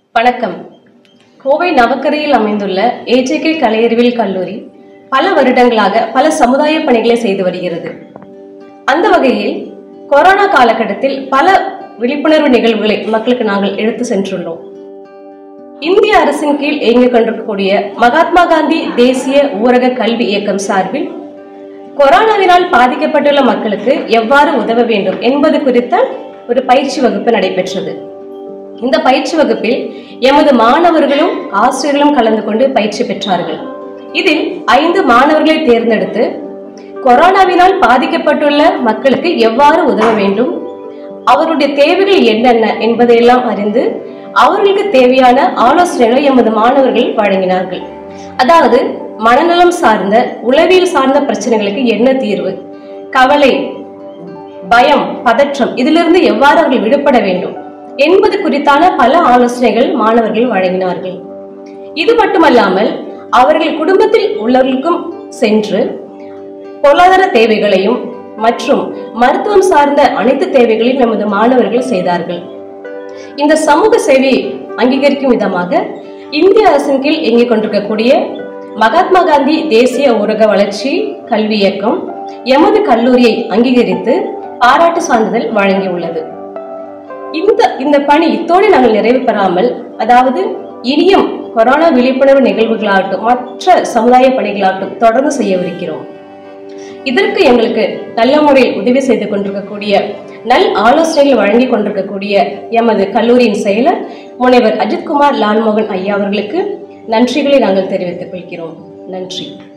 வணக்கம். கோவை நவக்கரையில் அமைந்துள்ள ஏஜேகே கலையறிவியல் கல்லூரி பல வருடங்களாக பல சமுதாய பணிகளை செய்து வருகிறது. அந்த வகையில் கொரோனா காலகட்டத்தில் பல விழிப்புணர்வு நிகழ்வுகளை மக்களுக்கு நாங்கள் எடுத்து சென்றுள்ளோம். இந்திய அரசின் கீழ் இயங்கிக் கொண்டிருக்கக்கூடிய மகாத்மா காந்தி தேசிய ஊரக கல்வி இயக்கம் சார்பில் கொரோனாவினால் பாதிக்கப்பட்டுள்ள மக்களுக்கு எவ்வாறு உதவ வேண்டும் என்பது குறித்த ஒரு பயிற்சி வகுப்பு நடைபெற்றது. இந்த பயிற்சி வகுப்பில் எமது மாணவர்களும் ஆசிரியர்களும் கலந்து கொண்டு பயிற்சி பெற்றார்கள். இதில் 5 மாணவர்களை தேர்ந்தெடுத்து கொரோனாவினால் பாதிக்கப்பட்டுள்ள மக்களுக்கு எவ்வாறு உதவ வேண்டும், அவருடைய தேவைகள் என்னென்ன என்பதையெல்லாம் அறிந்து அவர்களுக்கு தேவையான ஆலோசனைகளை எமது மாணவர்கள் வழங்கினார்கள். அதாவது மனநலம் சார்ந்த உளவியல் சார்ந்த பிரச்சனைகளுக்கு என்ன தீர்வு, கவலை, பயம், பதற்றம் இதிலிருந்து எவ்வாறு அவர்கள் விடுபட வேண்டும் என்பது குறித்தான பல ஆலோசனைகள் மாணவர்கள் வழங்கினார்கள். இது மட்டுமல்லாமல் அவர்கள் குடும்பத்தில் உள்ளவர்களுக்கும் சென்று பொருளாதார தேவைகளையும் மற்றும் மருத்துவம் சார்ந்த அனைத்து தேவைகளையும் நமது மாணவர்கள் செய்தார்கள். இந்த சமூக சேவை அங்கீகரிக்கும் விதமாக இந்திய அரசின் கீழ் இயங்கிக் கொண்டிருக்கக்கூடிய மகாத்மா காந்தி தேசிய ஊரக வளர்ச்சி கல்வி இயக்கம் எமது கல்லூரியை அங்கீகரித்து பாராட்டு சான்றிதழ் வழங்கியுள்ளது. இந்த பணி இத்தோடு நாங்கள் நிறைவு பெறாமல், அதாவது இனியும் கொரோனா விழிப்புணர்வு நிகழ்வுகளாகட்டும் மற்ற சமுதாய பணிகளாகட்டும் தொடர்ந்து செய்யவிருக்கிறோம். இதற்கு எங்களுக்கு நல்ல முறையில் உதவி செய்து கொண்டிருக்கக்கூடிய நல் ஆலோசனைகள் வழங்கி கொண்டிருக்கக்கூடிய எமது கல்லூரியின் செயலர் முனைவர் அஜித்குமார் லால்மோகன் ஐயா அவர்களுக்கு நன்றிகளை நாங்கள் தெரிவித்துக் கொள்கிறோம். நன்றி.